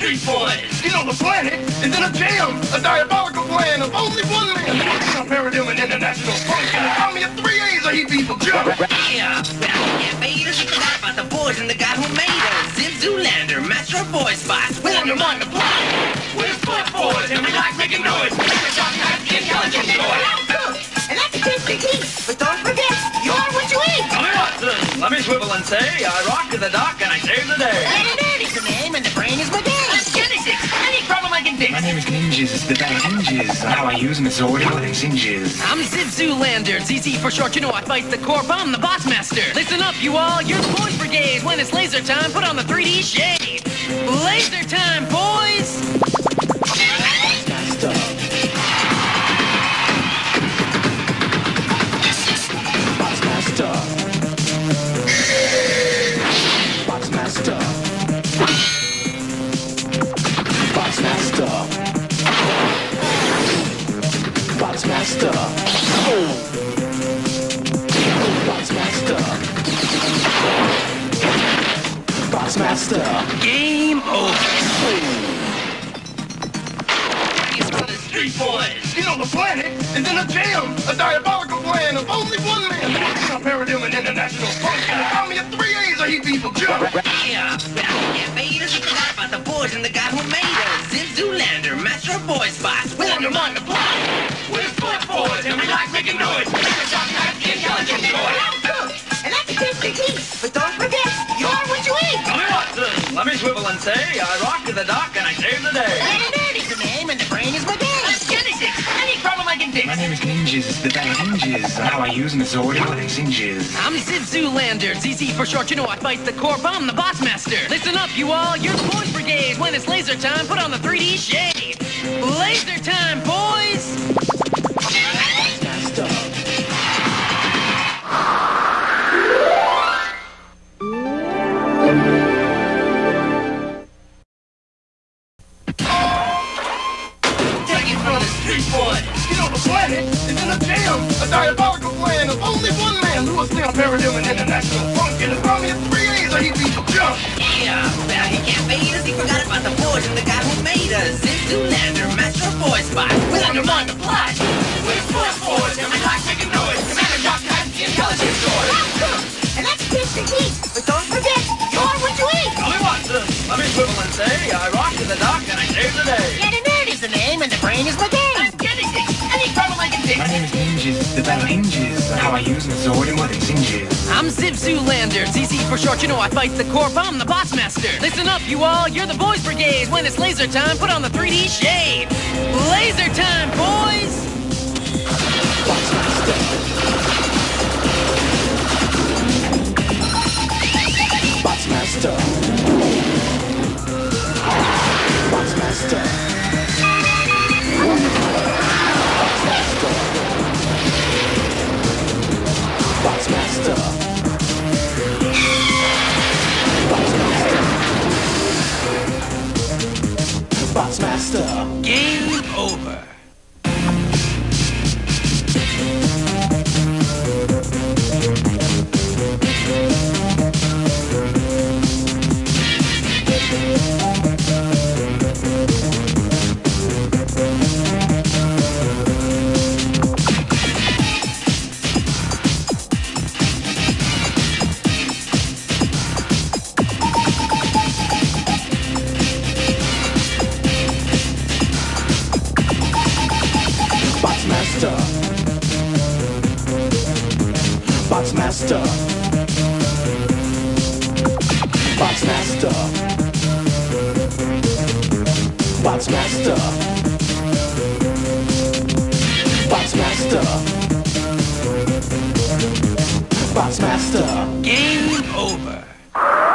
street boys. You know the planet is in a jam, a diabolical plan of only one man. Some paradigm and international funk, and an army of 3 A's or he people jump. Yeah, invaders, you forgot about the boys and the guy who made us. Zip Zoolander, master of boy spots. We undermine the plot. We're split boys and we like making noise. Intelligent boys. And that's a good critique. But don't forget, you're what you eat. Tell me what, let me swivel and say, I rock to the dock and I save the day. It's the name and the brain is my game. Genesis, any problem I can fix. My name is Ninjas, it's the bad hinges. How I use them is sword and with hinges. I'm Zip Zoolander, ZZ for short, you know I fight the corp, I'm the boss master. Listen up, you all, you're the boys brigade. When it's laser time, put on the 3D shade. Laser time, boys! Master. Box master. Box master. Box master. Box master. Box master. Box master. Game over. Street boys. You know the planet is in a jam, a diabolical plan of only one man. Some paradigm and international funk, and an army of 3 A's or he people jump. Yeah, invaders, you forgot about the boys and the guy who made us. Zip Zoolander, master of boy spots. We undermine the plot. We're split boys and we like making noise. Intelligent boys. And that's a good critique. But don't forget, you're what you eat. Tell me what, let me swivel and say, I rock to the dock and I save the day. It's the name and the brain is my game. Genesis, any problem I can fix. My name is Ninjas, it's the bad hinges. How I use them is sword and with hinges. I'm Zip Zoolander, ZZ for short, you know I fight the corp, I'm the boss master. Listen up, you all, you're the boys brigade. When it's laser time, put on the 3D shade. Laser time, boys! Master. Take it from the street boys. You know the planet is in a jam, a diabolical plan of only one man. Loosely on paradigm and international funk, and an army of 3 A's or he people jump. Yeah, he can't fade us, he forgot about the boys and the guy who made us. Zip Zoolander, master of boy spots. We undermine the plot. We're split boys and we like making noise. Commander Doc has the intelligent boys. And that's a good critique. But don't forget, you're what you eat. Tell me what, let me swivel and say, I rock to the dock and I save the day. It's the name and the brain is my game. Genesis, any problem I can fix. My name is Ninjas, it's the bad hinges. How I use them is sword and with hinges. I'm Zip Zoolander, ZZ for short, you know I fight the corp, I'm the boss master. Listen up, you all, you're the boys brigade. When it's laser time, put on the 3D shade. Laser time, boys! Box master. Box master. Box master. Box master. Box master. Game over. Box master. Box master. Box master. Box master. Box master. Game over.